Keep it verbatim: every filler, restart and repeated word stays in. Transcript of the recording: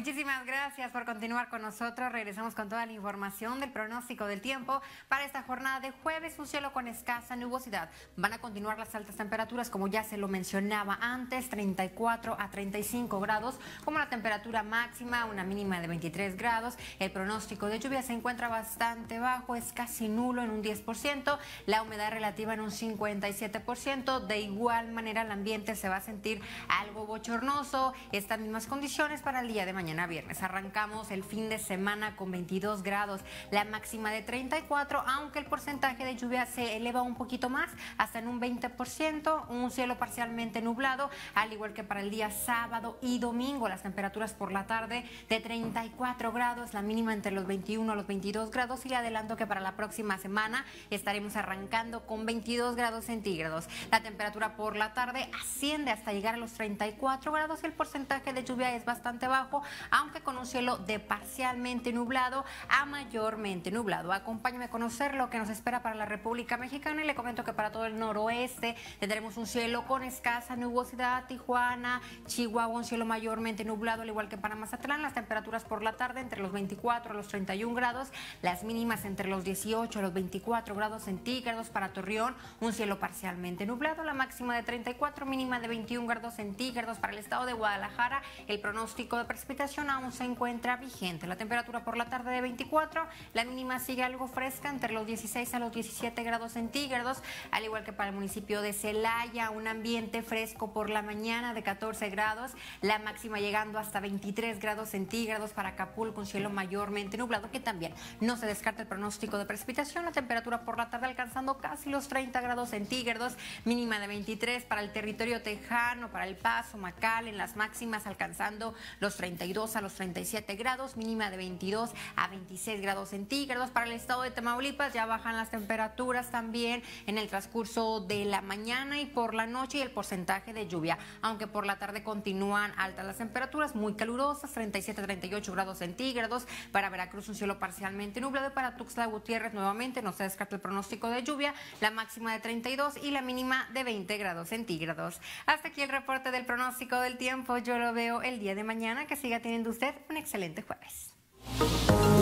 Muchísimas gracias por continuar con nosotros. Regresamos con toda la información del pronóstico del tiempo para esta jornada de jueves. Un cielo con escasa nubosidad. Van a continuar las altas temperaturas, como ya se lo mencionaba antes, treinta y cuatro a treinta y cinco grados, como la temperatura máxima, una mínima de veintitrés grados. El pronóstico de lluvia se encuentra bastante bajo, es casi nulo en un diez por ciento, la humedad relativa en un cincuenta y siete por ciento. De igual manera, el ambiente se va a sentir algo bochornoso. Estas mismas condiciones para el día de mañana. Mañana viernes. Arrancamos el fin de semana con veintidós grados, la máxima de treinta y cuatro, aunque el porcentaje de lluvia se eleva un poquito más, hasta en un veinte por ciento, un cielo parcialmente nublado, al igual que para el día sábado y domingo. Las temperaturas por la tarde de treinta y cuatro grados, la mínima entre los veintiuno a los veintidós grados, y le adelanto que para la próxima semana estaremos arrancando con veintidós grados centígrados. La temperatura por la tarde asciende hasta llegar a los treinta y cuatro grados y el porcentaje de lluvia es bastante bajo, aunque con un cielo de parcialmente nublado a mayormente nublado. Acompáñame a conocer lo que nos espera para la República Mexicana y le comento que para todo el noroeste tendremos un cielo con escasa nubosidad. Tijuana, Chihuahua, un cielo mayormente nublado, al igual que para Mazatlán. Las temperaturas por la tarde entre los veinticuatro a los treinta y un grados, las mínimas entre los dieciocho a los veinticuatro grados centígrados. Para Torreón, un cielo parcialmente nublado, la máxima de treinta y cuatro, mínima de veintiún grados centígrados. Para el estado de Guadalajara, el pronóstico de precipitación aún se encuentra vigente. La temperatura por la tarde de veinticuatro, la mínima sigue algo fresca entre los dieciséis a los diecisiete grados centígrados, al igual que para el municipio de Celaya, un ambiente fresco por la mañana de catorce grados, la máxima llegando hasta veintitrés grados centígrados. Para Acapulco, un cielo mayormente nublado, que también no se descarta el pronóstico de precipitación. La temperatura por la tarde alcanzando casi los treinta grados centígrados, mínima de veintitrés. Para el territorio tejano, para El Paso, McAllen, las máximas alcanzando los treinta y dos a los treinta y siete grados, mínima de veintidós a veintiséis grados centígrados. Para el estado de Tamaulipas ya bajan las temperaturas también en el transcurso de la mañana y por la noche, y el porcentaje de lluvia, aunque por la tarde continúan altas las temperaturas, muy calurosas, treinta y siete a treinta y ocho grados centígrados. Para Veracruz, un cielo parcialmente nublado, y para Tuxtla Gutiérrez nuevamente no se descarta el pronóstico de lluvia, la máxima de treinta y dos y la mínima de veinte grados centígrados. Hasta aquí el reporte del pronóstico del tiempo. Yo lo veo el día de mañana. Que siga teniendo usted un excelente jueves.